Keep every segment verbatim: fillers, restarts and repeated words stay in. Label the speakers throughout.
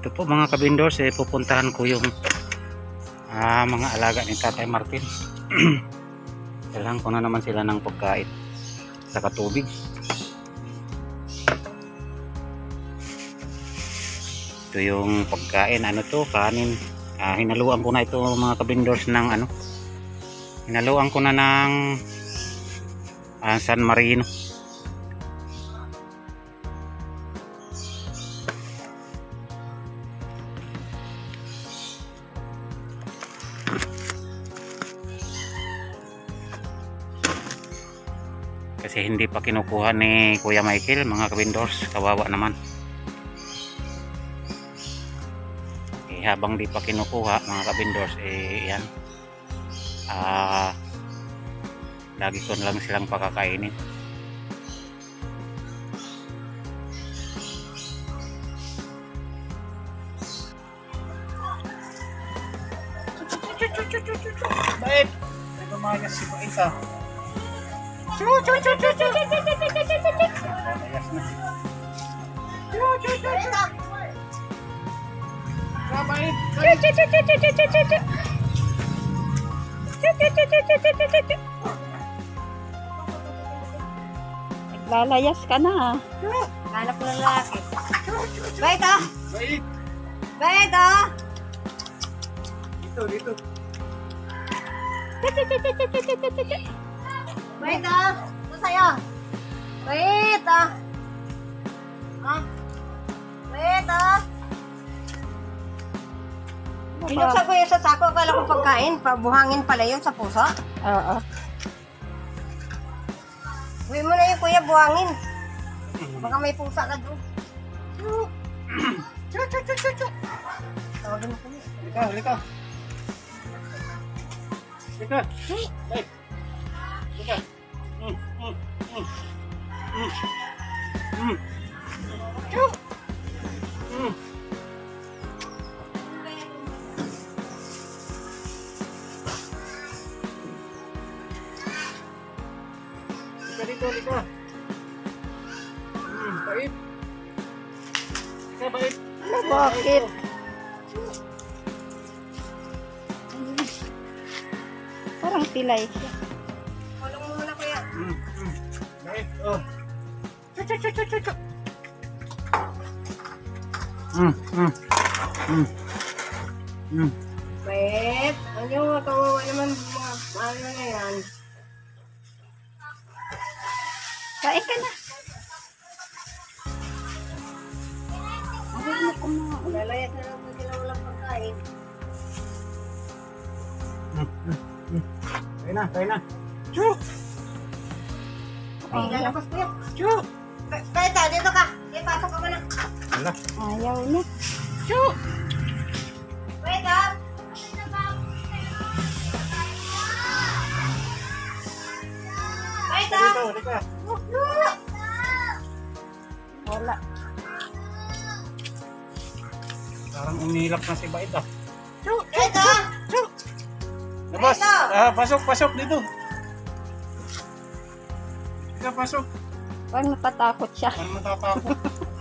Speaker 1: Ito po mga kabindors, eh, pupuntahan ko yung ah, mga alaga ni Tatay Martin. Kailangan ko na naman sila ng pagkain sa katubig. Ito yung pagkain, ano to, kanin. Ah, hinaluan ko na ito mga kabindors ng ano. Hinaluan ko na ng ah, San Marino. Kasi hindi pa kinukuha ni Kuya Michael mga kabindors, kawawa naman. Eh, habang di pa kinukuha mga kabindors, eh yan, ah, lagi ko lang silang pakakainin.
Speaker 2: Baik, may lumayas si Baita. Chu chu chu chu chu chu chu chu chu chu chu chu. Lumayas na. Chu chu chu chu. Kabait. Chu chu chu chu chu chu chu chu. Chu chu chu chu chu chu chu chu.
Speaker 3: Naglalayas ka na.
Speaker 4: Hanap ng lalaki. Baita!
Speaker 2: Bait.
Speaker 4: Baita!
Speaker 2: Dito, dito.
Speaker 4: Baita! Ito sa'yo. Baita! Ha? Baita! Binuksan ko yun sa sako. Akala ko pagkain. Pabuhangin pala yun sa puso.
Speaker 3: Oo.
Speaker 4: Uwi mo na yun, kuya. Buhangin. Baka may pusa ka doon.
Speaker 2: Chu chu chu chu chu.
Speaker 4: Tawagin mo ko.
Speaker 2: Halika, halika. Halika. Baik. Halika. Hmm, hmm, hmm. Hmm. Hmm. Chu. Hmm. Halika dito, halika. Hmm, bait. Halika, bait.
Speaker 3: Bakit? Parang pilay siya.
Speaker 4: Kulong mo muna, kuya.
Speaker 2: Hmm, hmm. Bait, oh. Chu chu chu chu chu chu.
Speaker 1: Mm, mm, mm, mm.
Speaker 4: Bait. Ano yung kawawa naman mga ano na yan.
Speaker 3: Kain ka na. Huwag mo kumain.
Speaker 4: Lalayas na lang kung sila walang pagkain.
Speaker 2: Kaya na, kaya na. Chu!
Speaker 4: Ay, lalabas ko yan.
Speaker 2: Chu!
Speaker 4: Baita, dito ka. Sige, pasok ka muna.
Speaker 2: Wala.
Speaker 3: Ayaw na.
Speaker 2: Chu!
Speaker 4: Baita! Baita!
Speaker 2: Dito, halika.
Speaker 3: Wala.
Speaker 2: Parang umilap na si Bait ah. Chu!
Speaker 4: Baita!
Speaker 2: Chu! Labas!
Speaker 4: Dito.
Speaker 2: Ah, pasok, pasok dito. Halika, pasok.
Speaker 3: Parang natatakot siya.
Speaker 2: Ano matatakot?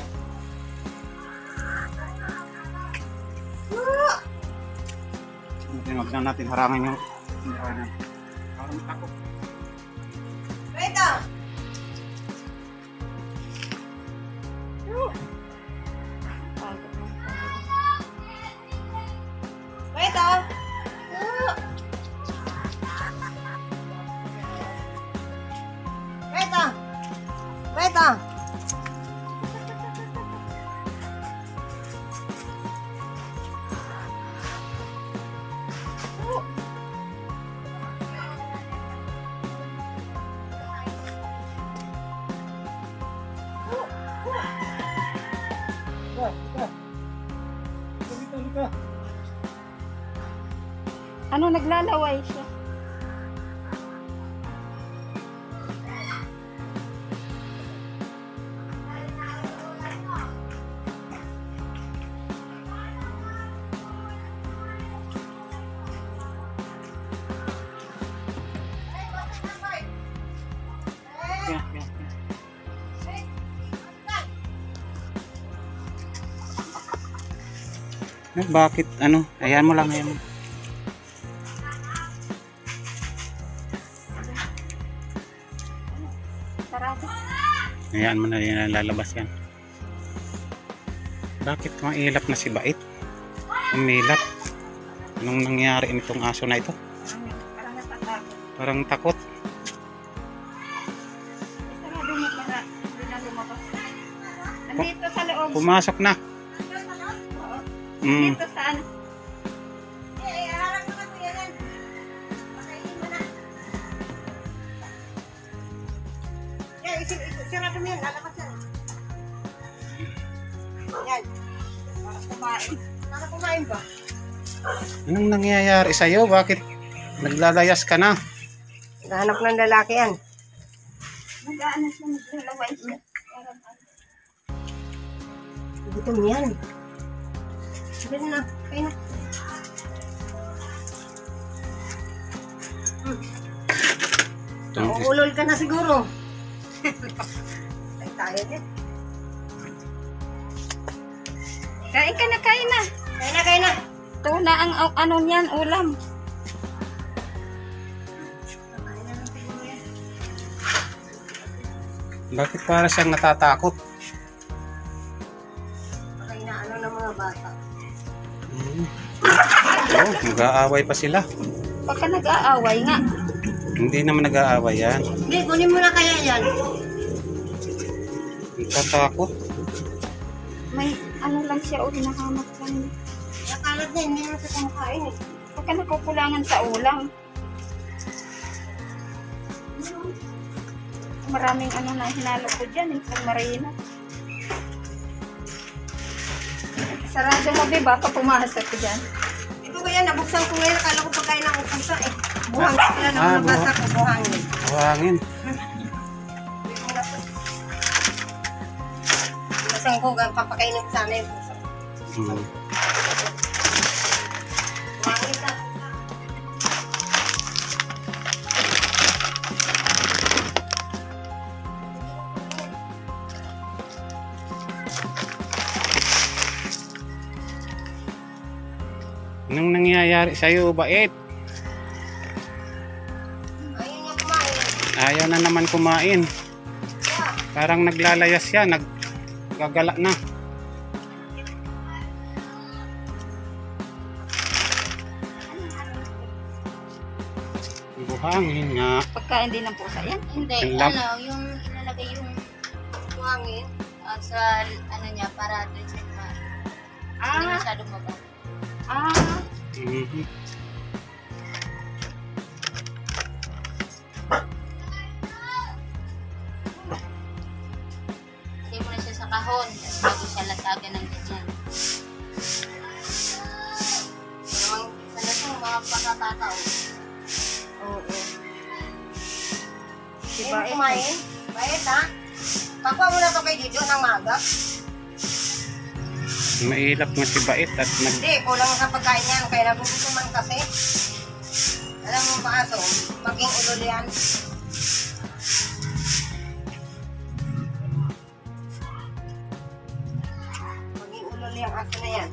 Speaker 2: Huwag na natin harangan yung ano. Parang matakot.
Speaker 4: Baita! Baita! Baita! Baita!
Speaker 2: Halika, halika. Halika dito, halika.
Speaker 3: Ano, naglalaway siya?
Speaker 2: Yan, yan, yan.
Speaker 1: Eh, bakit ano? Ayan mo lang, ayan mo.
Speaker 3: Sarado.
Speaker 1: Ayan mo na yan, lalabas yan. Bakit mailap na si Bait? Umilap. Anong nangyari nitong aso na ito?
Speaker 3: Parang natatakot.
Speaker 1: Parang takot.
Speaker 3: Sarado mo para hindi na lumabas. Nandito sa loob.
Speaker 1: Pumasok na.
Speaker 3: Oo.
Speaker 1: Mm.
Speaker 3: Dito sa ano.
Speaker 4: Eh, harap mo na kuya yan. Pakainin mo na. Yan, isi- isi- sirado mo yan. Lalabas yan. Yan.
Speaker 3: Para kumain.
Speaker 4: Para kumain ba?
Speaker 1: Anong nangyayari sa'yo? Bakit naglalayas ka na?
Speaker 4: Nahanap ng lalaki yan.
Speaker 3: Nag-ano siya, naglalaway siya.
Speaker 4: Gutom yan. Sige na. Kaya na. Ulol ka na siguro. Ay, tayo din.
Speaker 3: Kain ka na, kain na.
Speaker 4: Kaya na, kaya na.
Speaker 3: Ito na ang ang- ano niyan, ulam.
Speaker 1: Bakit para siyang natatakot?
Speaker 4: Kaya na ano ng mga bata.
Speaker 1: Mm. Oh, mag-aaway pa sila.
Speaker 3: Pagka nag-aaway nga.
Speaker 1: Hindi naman nag-aaway yan.
Speaker 4: Hindi, kunin mo na kaya yan.
Speaker 1: Natatakot.
Speaker 3: May ano lang siya, o hinahanap lang.
Speaker 4: Nakalat niya, hindi naman sa kumakain eh.
Speaker 3: Pagka nakukulangan sa ulam. Maraming ano na hinalo ko dyan, eh, pag marina. Sarado mo, be, baka pumasok ko dyan.
Speaker 4: Ito kaya, nabuksan ko ngayon. Akala ko pagkain ng upusa eh. Buhang sila na
Speaker 1: Ah,
Speaker 4: nabasa ko, buhangin.
Speaker 1: Buhangin.
Speaker 4: Basang ko, papakainin ko sana yung pusa.
Speaker 1: Mm.
Speaker 4: Buhangin na.
Speaker 1: Anong nangyayari sa'yo, Bait?
Speaker 4: Ayun niya kumain.
Speaker 1: Ayaw na naman kumain. Parang naglalayas siya, naggagala na. Buhangin nga.
Speaker 3: Pagkain din ng pusa yan.
Speaker 5: Hindi,
Speaker 1: Ang lam-
Speaker 5: ano, yung ilalagay yung
Speaker 4: Buhangin.
Speaker 5: ah, sa ano niya para doon siya kumain. Hindi
Speaker 3: Ah,
Speaker 5: masyadong maba.
Speaker 3: ah.
Speaker 1: Mhm.
Speaker 5: Lagay mo na siya sa kahon tapos bago siya latagan ng ganyan. Pero ang sana itong mga pagkakatao.
Speaker 3: Oo.
Speaker 4: Hindi ba kumain? Bait ha? Pakuha mo na ito kay Dido ng maga.
Speaker 1: Mailap nga si Bait at nag...
Speaker 4: Hindi, kulang sa pagkain yan. Kaya nagugutuman kasi. Alam mo ba aso, maging ulol yan. Maging ulol yung aso na yan.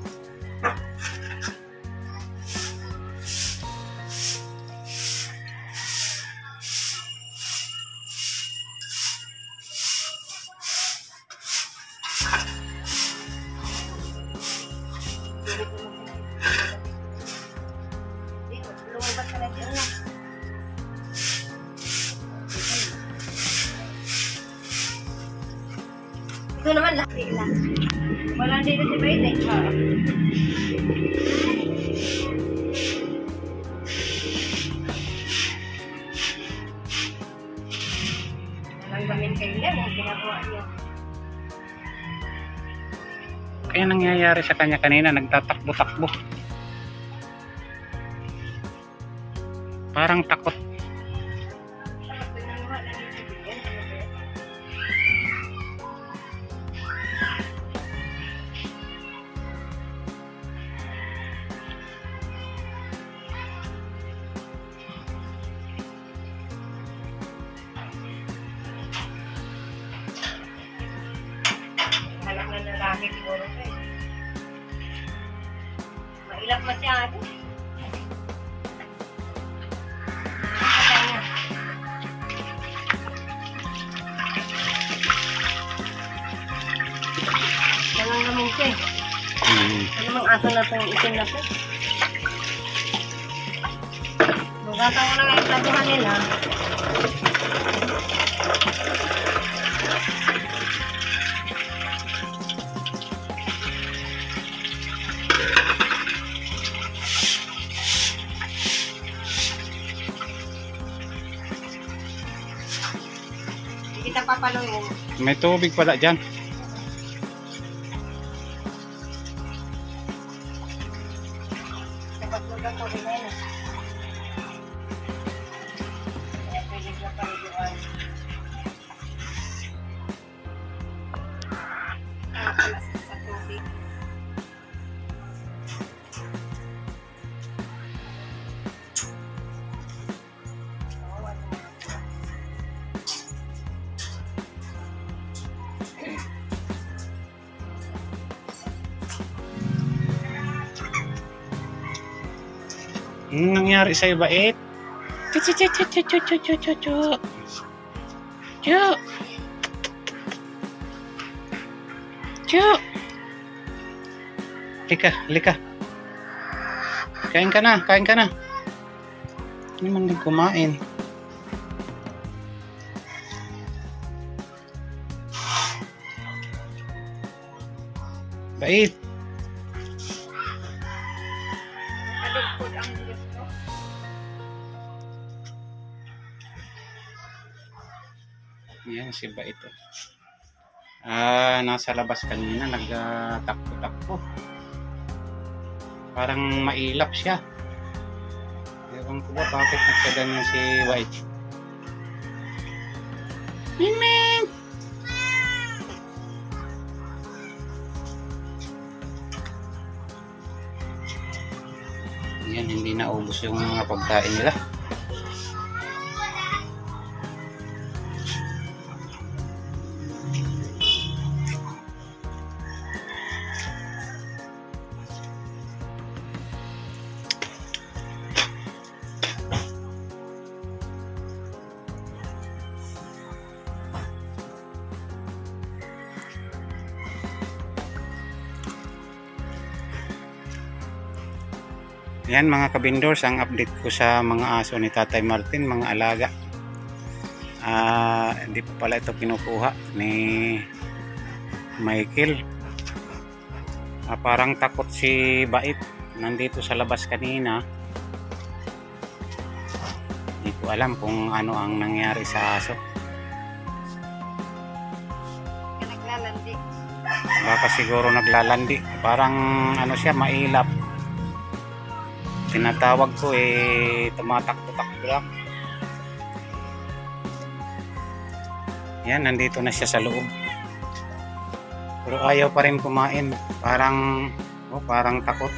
Speaker 4: Dito, lumabas ka na dyan na. Ito naman, laki lang. Wala dito si Bait eh. Walang damit kayo yan, ang ginagawa niya.
Speaker 1: Kaya nangyayari sa kanya kanina, nagtatakbo-takbo. Parang takot.
Speaker 4: Alam na lalaki siguro ko eh. Ilap masyado. Walang namin siya eh.
Speaker 1: Hmm.
Speaker 4: Ano mang aso na itong itim na to? Bugatan ko na nga yung pladuhan nila. Hindi kita papaluin.
Speaker 1: May tubig pala dyan.
Speaker 4: Dapat lugar ko rin yan. Kaya pwede ka paluduan.
Speaker 3: Ah, pala sa sa tubig.
Speaker 1: Anong nangyari sa'yo, Bait? Chu chu chu chu chu chu chu chu chu chu. Chu. Chu. Lika, lika. Kain ka na, kain ka na. Hindi man din kumain. Bait.
Speaker 3: Kalugkod ang Diyos ko.
Speaker 1: Yan si Bait. oh. Ah, nasa labas kanina nagtakbo-takbo. Parang mailap siya. Ewan ko ba bakit nagkaganyan si White. Miming! Yan, hindi naubos yung mga pagkain nila. Yan mga kabindors, ang update ko sa mga aso ni Tatay Martin, mga alaga. Ah, hindi pa pala ito kinukuha ni Michael. Ah, parang takot si Bait. Nandito sa labas kanina. Hindi ko alam kung ano ang nangyari sa aso.
Speaker 3: Kaya naglalandi.
Speaker 1: Baka siguro naglalandi. Parang ano siya, mailap. Tinatawag ko eh tumatakbo-takbo lang. Yan, nandito na siya sa loob. Pero ayaw pa rin kumain. Parang oh, parang takot.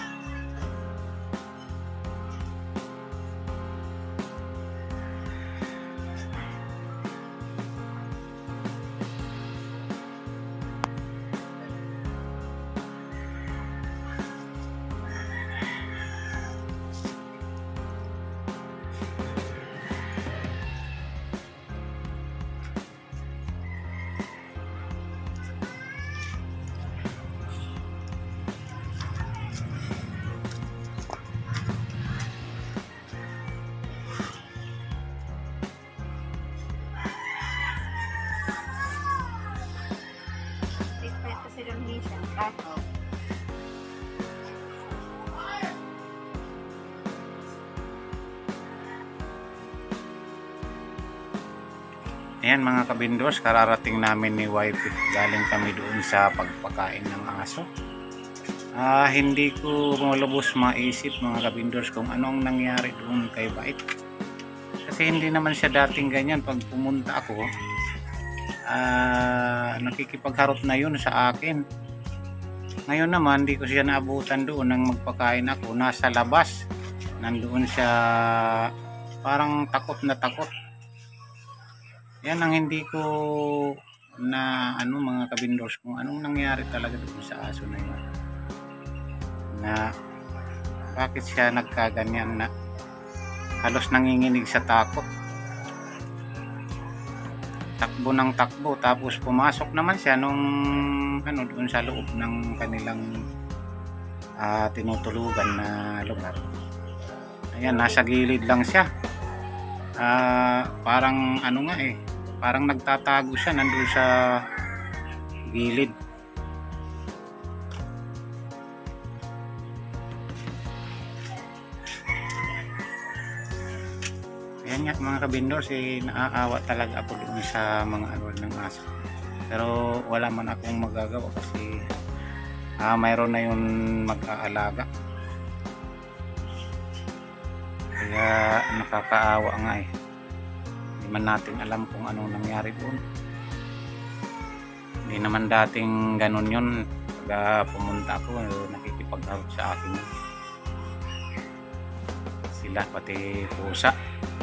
Speaker 3: Respeto silang minsan. Takaw.
Speaker 1: Ayan mga kabindors, kararating namin ni wife. Galing kami doon sa pagpakain ng aso. Ah, hindi ko malubos maisip mga kabindors kung anong nangyari doon kay Bait. Kasi hindi naman siya dating ganyan. Pag pumunta ako, ah, nakikipagharot na yun sa akin. Ngayon naman, hindi ko siya naabutan doon nang magpakain ako. Nasa labas. Nandoon siya parang takot na takot. Yan ang hindi ko na ano mga kabindors kung anong nangyari talaga doon sa aso na yun. Na bakit siya nagkaganyan na halos nanginginig sa takot. Takbo ng takbo, tapos pumasok naman siya nung ano doon sa loob ng kanilang uh, tinutulugan na lugar. Ayan, nasa gilid lang siya. Uh, parang ano nga eh, parang nagtatago siya nandun sa gilid. Ayan nga mga kabindors, eh, naaawa talaga ako doon sa mga ano ng aso. Pero wala man akong magagawa kasi ah, mayroon na yun mag-aalaga. Kaya nakakaawa nga eh. Hindi man natin alam kung anong nangyari doon. Hindi naman dating ganun yun. Pag pumunta ako, nakikipag-out sa akin. Sila pati pusa.